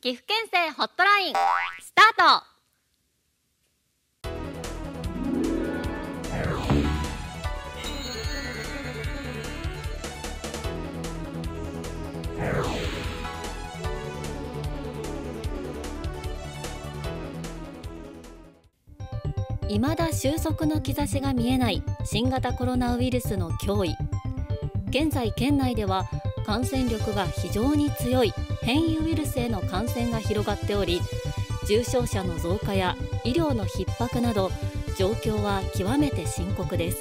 岐阜県政ホットラインスタート。未だ収束の兆しが見えない新型コロナウイルスの脅威。現在県内では感染力が非常に強い変異ウイルスへの感染が広がっており、重症者の増加や医療の逼迫など状況は極めて深刻です。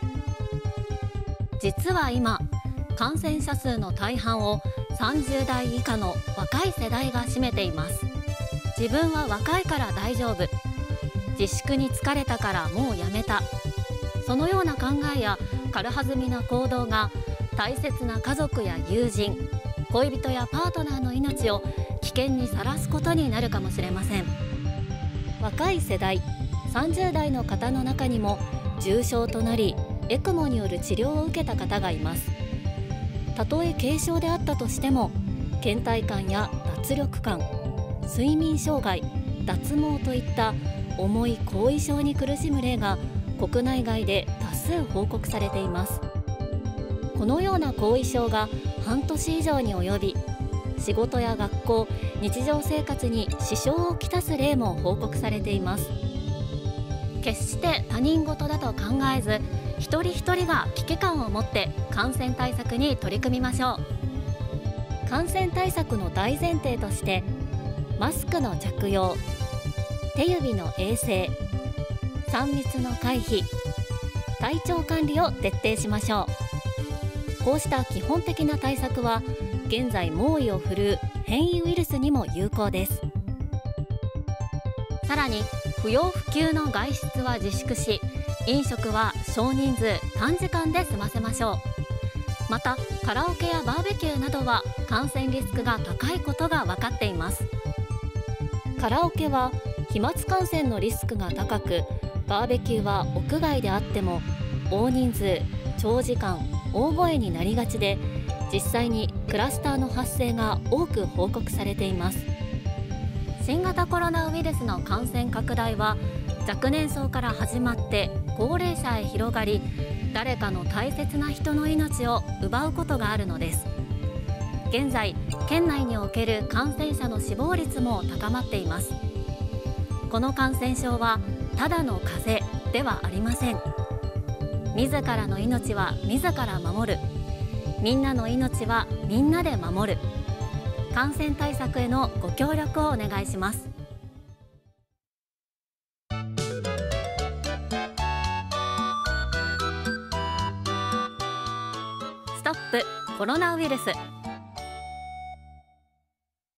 実は今、感染者数の大半を30代以下の若い世代が占めています。自分は若いから大丈夫、自粛に疲れたからもうやめた、そのような考えや軽はずみな行動が大切な家族や友人、恋人やパートナーの命を危険にさらすことになるかもしれません。若い世代30代の方の中にも重症となりエクモによる治療を受けた方がいます。たとえ軽症であったとしても倦怠感や脱力感、睡眠障害、脱毛といった重い後遺症に苦しむ例が国内外で多数報告されています。このような後遺症が半年以上に及び、仕事や学校、日常生活に支障をきたす例も報告されています。決して他人事だと考えず、一人一人が危機感を持って感染対策に取り組みましょう。感染対策の大前提として、マスクの着用、手指の衛生、3密の回避、体調管理を徹底しましょう。こうした基本的な対策は現在猛威を振るう変異ウイルスにも有効です。さらに不要不急の外出は自粛し、飲食は少人数短時間で済ませましょう。またカラオケやバーベキューなどは感染リスクが高いことが分かっています。カラオケは飛沫感染のリスクが高く、バーベキューは屋外であっても大人数、長時間、大声になりがちで、実際にクラスターの発生が多く報告されています。新型コロナウイルスの感染拡大は若年層から始まって高齢者へ広がり、誰かの大切な人の命を奪うことがあるのです。現在県内における感染者の死亡率も高まっています。この感染症はただの風邪ではありません。自らの命は自ら守る、みんなの命はみんなで守る。感染対策へのご協力をお願いします。ストップコロナウイルス。